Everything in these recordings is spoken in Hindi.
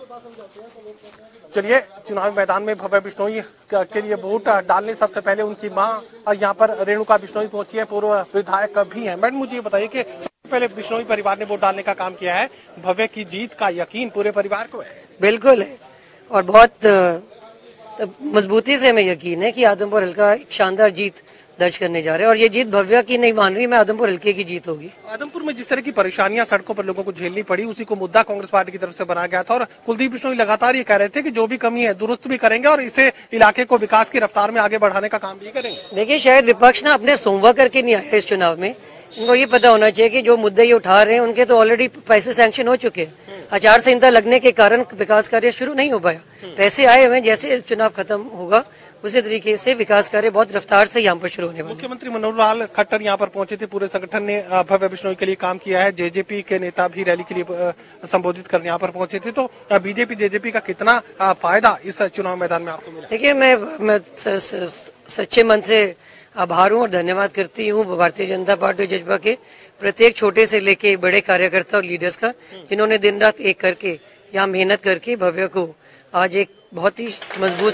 चलिए, चुनावी मैदान में भव्य बिश्नोई के लिए वोट डालने सबसे पहले उनकी मां यहाँ पर रेणुका बिश्नोई पहुंची है, पूर्व विधायक भी है। मैडम, मुझे ये बताइए कि सबसे पहले बिश्नोई परिवार ने वोट डालने का काम किया है, भव्य की जीत का यकीन पूरे परिवार को है? बिल्कुल है, और बहुत मजबूती से हमें यकीन है कि आदमपुर हल्का एक शानदार जीत दर्ज करने जा रहे हैं, और ये जीत भव्या की नहीं मान रही, मैं आदमपुर हल्के की जीत होगी। आदमपुर में जिस तरह की परेशानियां सड़कों पर लोगों को झेलनी पड़ी, उसी को मुद्दा कांग्रेस पार्टी की तरफ से बनाया गया था, और कुलदीप बिश्नोई लगातार ये कह रहे थे कि जो भी कमी है दुरुस्त भी करेंगे और इसे इलाके को विकास की रफ्तार में आगे बढ़ाने का काम भी करेंगे। देखिए, शायद विपक्ष ना अपने सोमवार करके नहीं आया इस चुनाव में। इनको ये पता होना चाहिए कि जो मुद्दे ये उठा रहे हैं उनके तो ऑलरेडी पैसे सैंक्शन हो चुके हैं। आचार संहिता लगने के कारण विकास कार्य शुरू नहीं हो पाया। पैसे आए हुए, जैसे चुनाव खत्म होगा उसी तरीके से विकास कार्य बहुत रफ्तार से यहाँ पर शुरू होने वाले। मुख्यमंत्री मनोहर लाल खट्टर यहाँ पर पहुंचे थे, पूरे संगठन ने भव्य बिश्नोई के लिए काम किया है। जेजेपी के नेता भी रैली के लिए संबोधित करने यहाँ पर पहुंचे थे। तो बीजेपी जेजेपी का कितना फायदा इस चुनाव मैदान में आपको मिला? देखिए, मैं सच्चे मन से आभार हूँ और धन्यवाद करती हूँ भारतीय जनता पार्टी जज्बा के प्रत्येक छोटे से लेके बड़े कार्यकर्ता और लीडर्स का, जिन्होंने दिन रात एक करके यहाँ मेहनत करके भव्य को आज एक बहुत ही मजबूत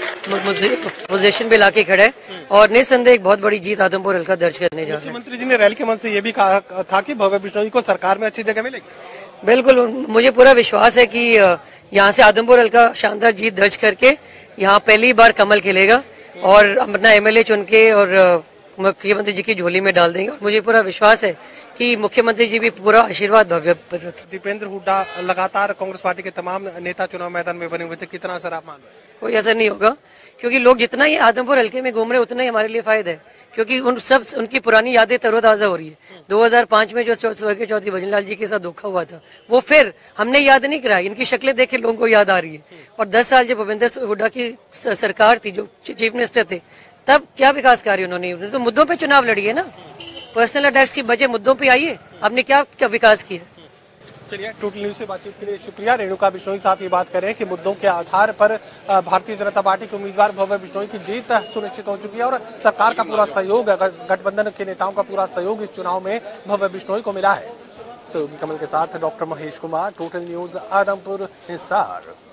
पोजीशन पे लाके खड़ा है, और निस्संदेह एक बहुत बड़ी जीत आदमपुर हल्का दर्ज करने जा रहा है। मुख्यमंत्री जी ने रैली के मंच से ये भी कहा था कि भव्य बिश्नोई को सरकार में अच्छी जगह मिलेगी। बिल्कुल, मुझे पूरा विश्वास है कि यहाँ से आदमपुर हल्का शानदार जीत दर्ज करके यहाँ पहली बार कमल खिलेगा और अपना एमएलए चुन के और मुख्यमंत्री जी की झोली में डाल देंगे, और मुझे पूरा विश्वास है कि मुख्यमंत्री जी भी पूरा आशीर्वाद भव्य पर रखें। दीपेंद्र हुड्डा लगातार कांग्रेस पार्टी के तमाम नेता चुनाव मैदान में बने हुए थे, कितना असर आप मान रहे हैं? कोई असर नहीं होगा, क्योंकि लोग जितना ही आदमपुर हल्के में घूम रहे उतना ही हमारे लिए फायदा है, क्योंकि उनकी पुरानी यादें तरोताजा हो रही है। 2005 में जो स्वर्गीय चौधरी भजनलाल जी के साथ धोखा हुआ था, वो फिर हमने याद नहीं कराया, इनकी शक्लें देख के लोगों को याद आ रही है। और 10 साल जब भूपेंद्र हुड्डा की सरकार थी, जो चीफ मिनिस्टर थे, तब क्या विकास कार्य उन्होंने तो मुद्दों पे चुनाव लड़ी है ना। पर्सनल अटैक्स की बजाय मुद्दों पे आइए, आपने क्या क्या विकास किया। चलिए, टोटल न्यूज से बातचीत के लिए शुक्रिया। रेणुका बिश्नोई साहब ये बात करें कि मुद्दों के आधार पर भारतीय जनता पार्टी के उम्मीदवार भव्य बिश्नोई की जीत सुनिश्चित हो चुकी है, और सरकार का पूरा सहयोग, गठबंधन के नेताओं का पूरा सहयोग इस चुनाव में भव्य बिश्नोई को मिला है। सहयोगी कमल के साथ doctor Mahesh Kumar, total news, Adampur, Hisar.